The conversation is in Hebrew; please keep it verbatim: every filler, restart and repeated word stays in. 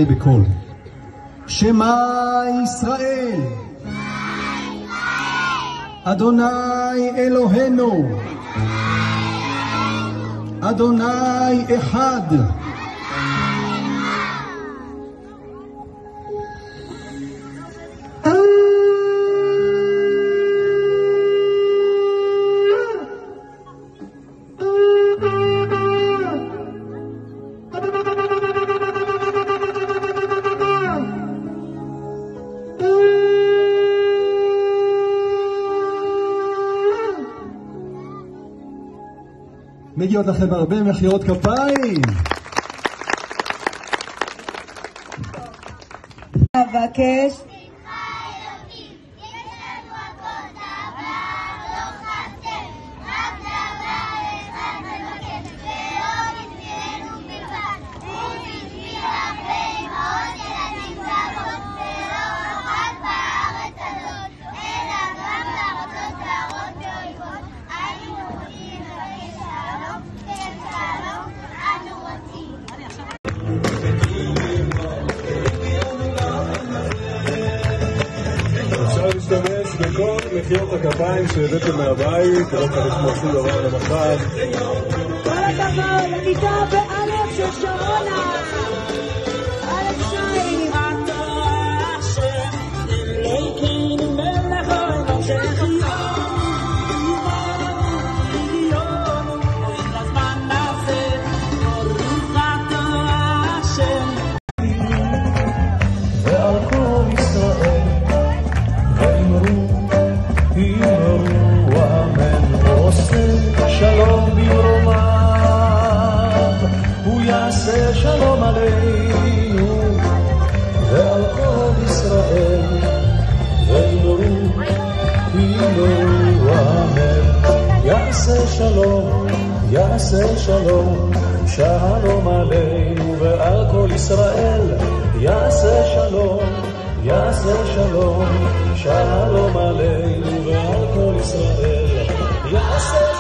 בקול. שמע ישראל, אדוני אלוהינו, אדוני אחד. מגיעות לכם הרבה מחיאות כפיים. אבקש להשתמש בכל מחיאות הכפיים שהבאתם מהבית, לא צריך לשמוע שום דבר למחר. כל הכבוד, לכיתה באלף של שרונה. אלף שיים. שלום עלינו ועל כל ישראל ואמרו אמרו אמן. יעשה שלום יעשה שלום שלום עלינו ועל כל ישראל. יעשה שלום יעשה שלום שלום עלינו ועל כל ישראל. יעשה